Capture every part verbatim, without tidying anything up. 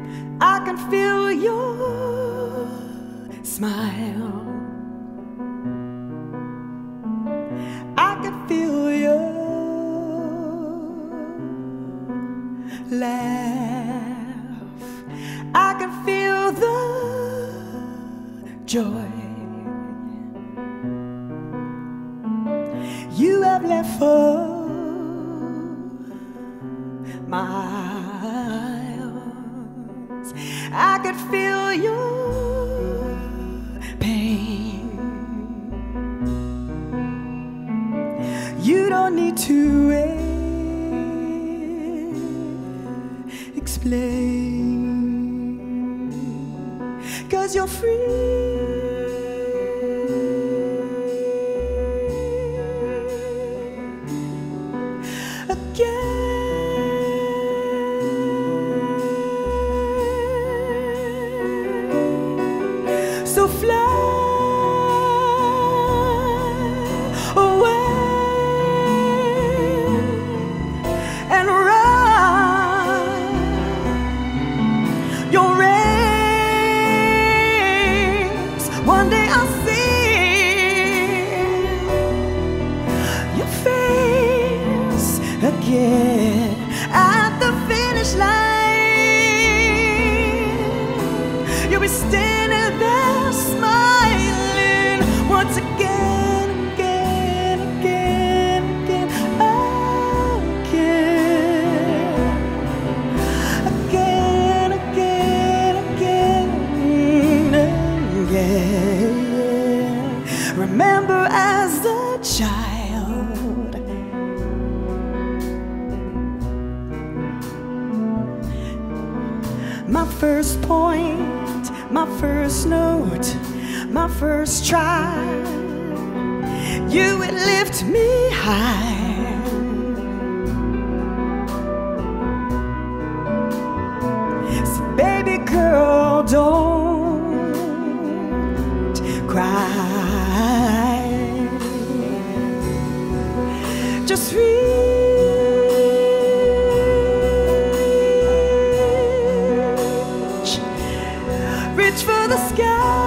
I can feel your smile. I can feel your laugh. I can feel the joy you have left for my arms. I can feel your pain. You don't need to explain, 'cause you're free. So fly away and run your race. One day I'll see your face again at the finish line. You'll be standing there smiling once again, again, again, again, again, again, again, again, again. Remember as a child, my first point, my first note, my first try, you would lift me high. So baby girl, don't cry. Just reach, reach for the sky.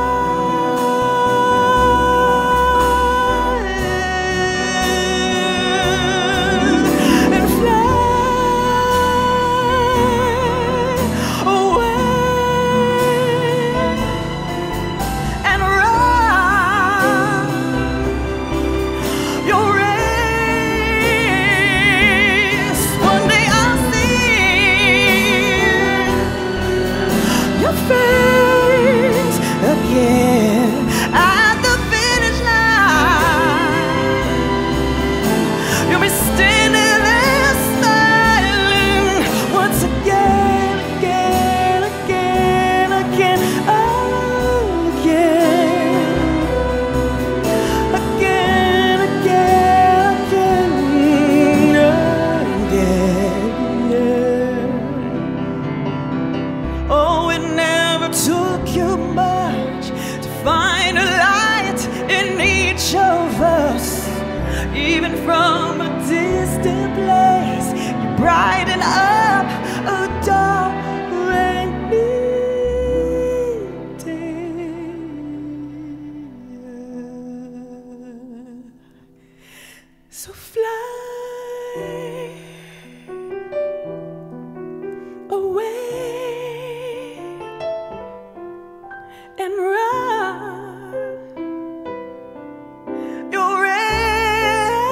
At the finish line, you'll be standing there smiling once again, again, again, again, again, again, again, again, again. Oh, it never took you much to find a light in each of us. Even from a distant place, you brighten up a dark, rainy day. So fly away and run your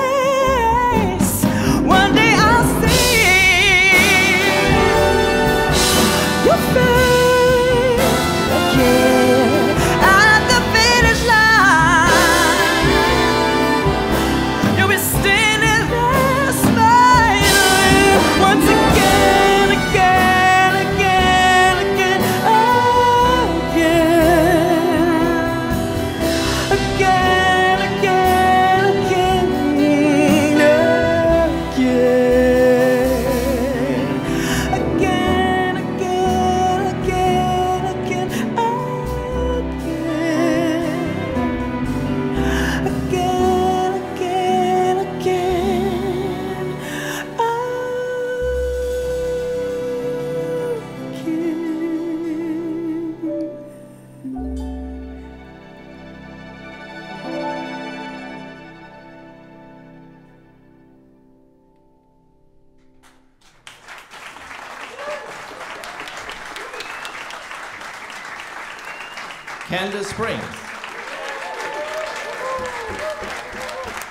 race. One day I'll see Kandace Spring.